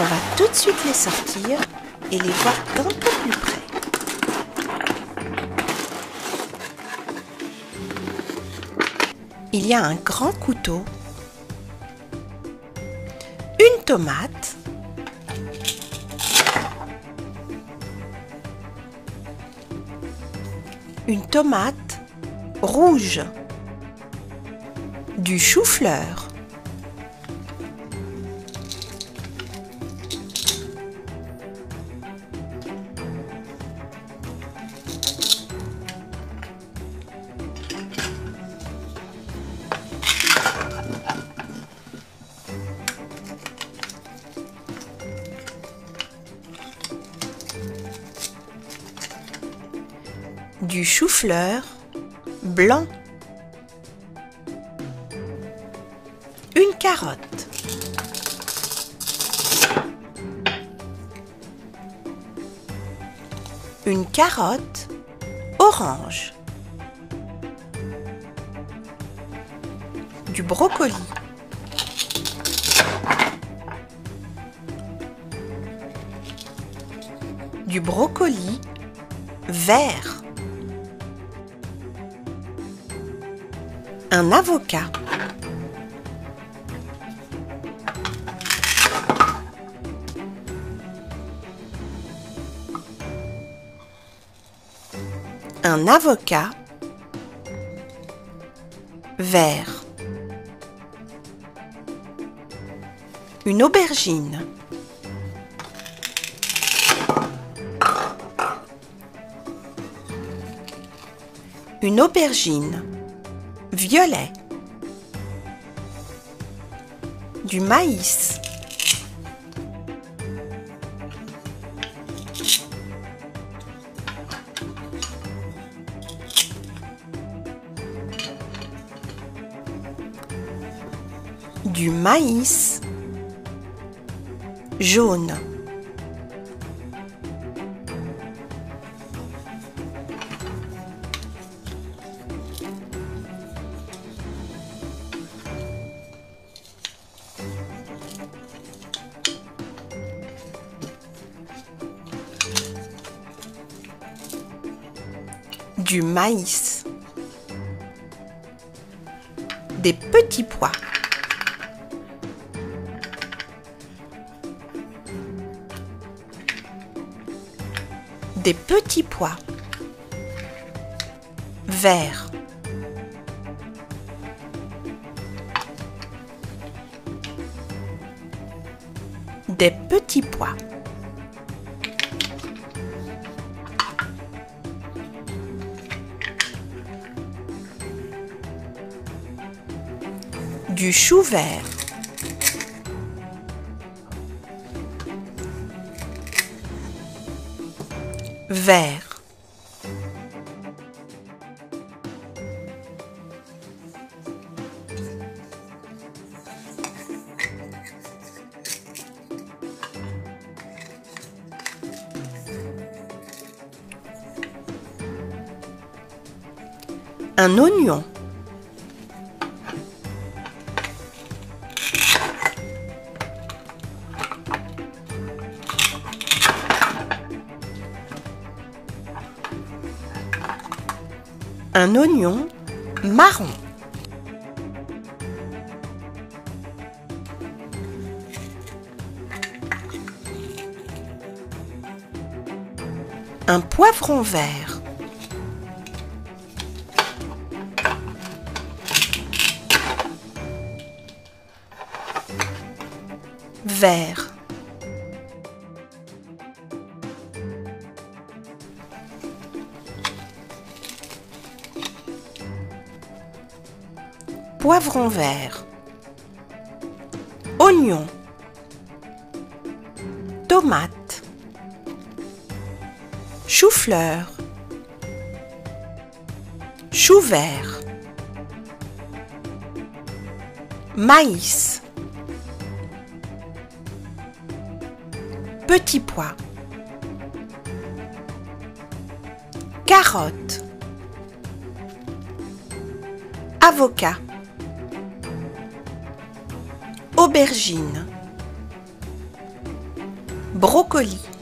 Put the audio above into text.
On va tout de suite les sortir et les voir d'un peu plus près. Il y a un grand couteau, une tomate, une tomate rouge, du chou-fleur, du chou-fleur blanc, une carotte, une carotte orange, du brocoli, du brocoli vert, un avocat, un avocat vert, une aubergine, une aubergine violet, du maïs, du maïs jaune, du maïs, des petits pois, des petits pois verts, des petits pois, du chou vert, vert, un oignon, un oignon marron, un poivron vert, vert, poivron vert, oignon, tomate, chou-fleur, chou vert, maïs, petits pois, carottes, avocat, aubergine, brocoli.